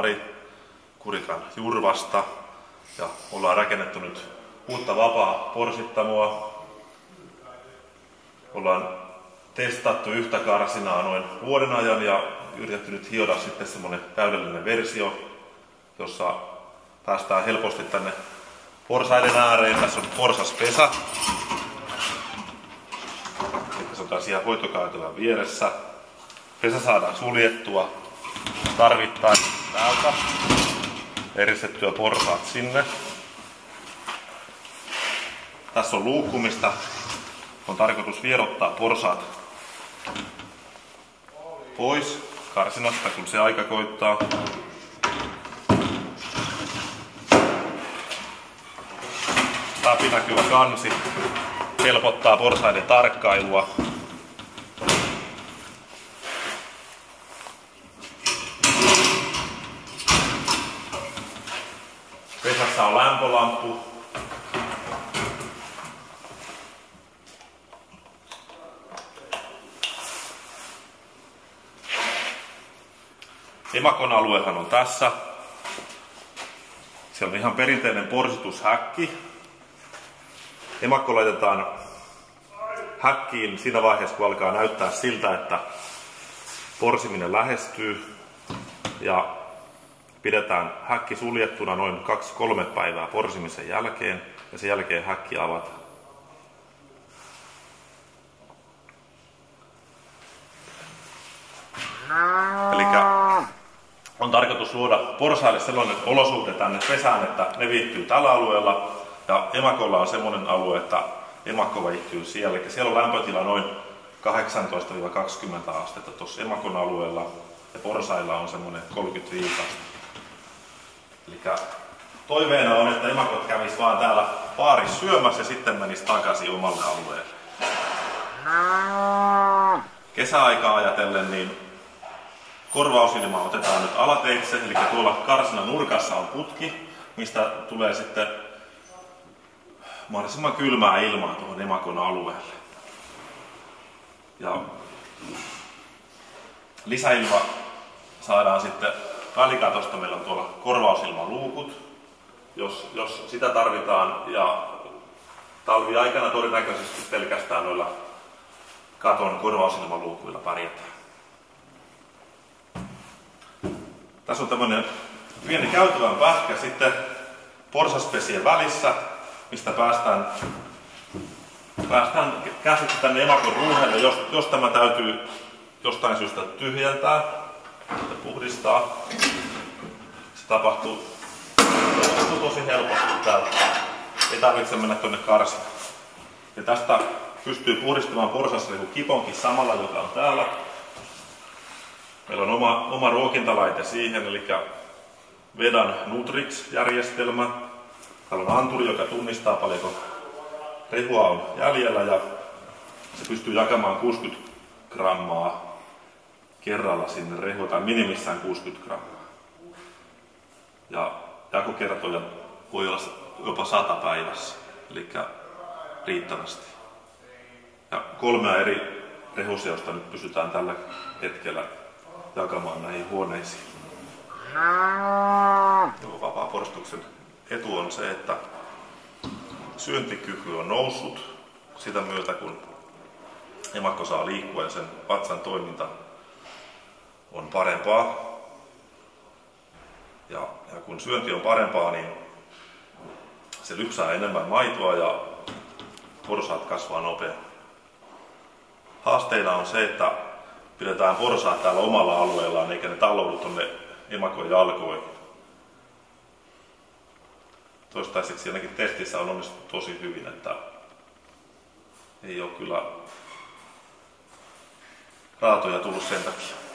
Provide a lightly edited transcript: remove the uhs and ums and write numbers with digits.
Kurikkan Jurvasta ja ollaan rakennettu nyt uutta vapaa porsittamoa. Ollaan testattu yhtä karsinaa noin vuoden ajan ja yritetty nyt hioda sitten semmonen täydellinen versio, jossa päästään helposti tänne porsaiden ääreen. Tässä on porsaspesä. Se on taas ihan hoitokäytävän vieressä. Pesä saadaan suljettua tarvittaessa täältä. Eristettyä porsaat sinne. Tässä on luukku, mistä on tarkoitus vierottaa porsaat pois karsinasta, kun se aika koittaa. Läpinäkyvä kansi helpottaa porsaiden tarkkailua. Pesässä on lämpölamppu. Emakon aluehan on tässä. Se on ihan perinteinen porsitushäkki. Emakko laitetaan häkkiin siinä vaiheessa, kun alkaa näyttää siltä, että porsiminen lähestyy. Ja pidetään häkki suljettuna noin 2-3 päivää porsimisen jälkeen. Ja sen jälkeen häkki avataan. Elikkä on tarkoitus luoda porsaille sellainen olosuhde tänne pesään, että ne viihtyy tällä alueella. Ja emakolla on semmoinen alue, että emakko viihtyy siellä. Eli siellä on lämpötila noin 18-20 astetta tuossa emakon alueella. Ja porsailla on semmoinen 35 astetta. Eli toiveena on, että emakot kävis vaan täällä baarissa syömässä ja sitten menis takaisin omalle alueelle. Kesäaikaa ajatellen niin korvausilma otetaan nyt alateitse, eli tuolla karsinan nurkassa on putki, mistä tulee sitten mahdollisimman kylmää ilmaa tuohon emakon alueelle. Ja lisäilma saadaan sitten välikatosta. Meillä on tuolla korvausilmaluukut, jos sitä tarvitaan, ja talviaikana todennäköisesti pelkästään noilla katon korvausilmaluukuilla pärjätään. Tässä on tämmöinen pieni käytävän pätkä sitten porsaspesien välissä, mistä päästään käsiksi tänne emakon ruuhelle, jos tämä täytyy jostain syystä tyhjentää ja puhdistaa. Se tapahtuu tosi helposti täältä. Ei tarvitse mennä tuonne karsinaan. Ja tästä pystyy puhdistamaan porsasrehu kiponkin samalla, joka on täällä. Meillä on oma ruokintalaite siihen, eli Vedan Nutrix-järjestelmä. Täällä on anturi, joka tunnistaa paljonko rehua on jäljellä, ja se pystyy jakamaan 60 grammaa kerralla sinne rehua, tai minimissään 60 grammaa. Ja jakokertoja voi olla jopa 100 päivässä, eli riittävästi. Ja 3 eri rehuseosta nyt pystytään tällä hetkellä jakamaan näihin huoneisiin. Vapaaporstuksen etu on se, että syöntikyky on noussut sitä myötä, kun emakko saa liikkua ja sen vatsan toiminta on parempaa. Ja kun syönti on parempaa, niin se lypsää enemmän maitoa ja porsaat kasvaa nopeammin. Haasteena on se, että pidetään porsaat täällä omalla alueellaan eikä ne talloudu tuonne emakon jalkoihin. Toistaiseksi ainakin testissä on onnistuttu tosi hyvin, että ei ole kyllä raatoja tullut sen takia.